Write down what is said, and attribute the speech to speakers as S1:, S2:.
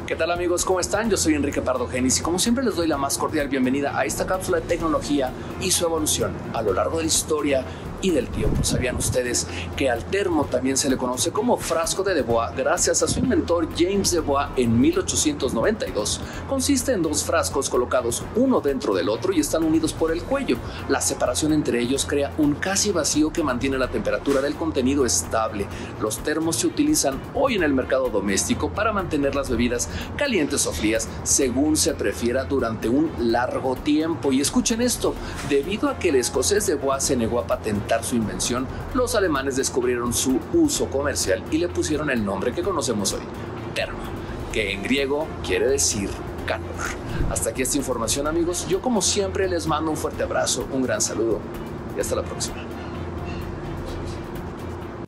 S1: ¿Qué tal amigos? ¿Cómo están? Yo soy Enrique Pardo Genis y como siempre les doy la más cordial bienvenida a esta cápsula de tecnología y su evolución a lo largo de la historia y del tiempo. ¿Sabían ustedes que al termo también se le conoce como frasco de Debois gracias a su inventor James Debois en 1892? Consiste en dos frascos colocados uno dentro del otro y están unidos por el cuello. La separación entre ellos crea un casi vacío que mantiene la temperatura del contenido estable. Los termos se utilizan hoy en el mercado doméstico para mantener las bebidas calientes o frías según se prefiera durante un largo tiempo. Y escuchen esto, debido a que el escocés Debois se negó a patentar su invención, los alemanes descubrieron su uso comercial y le pusieron el nombre que conocemos hoy, termo, que en griego quiere decir calor. Hasta aquí esta información amigos, yo como siempre les mando un fuerte abrazo, un gran saludo y hasta la próxima.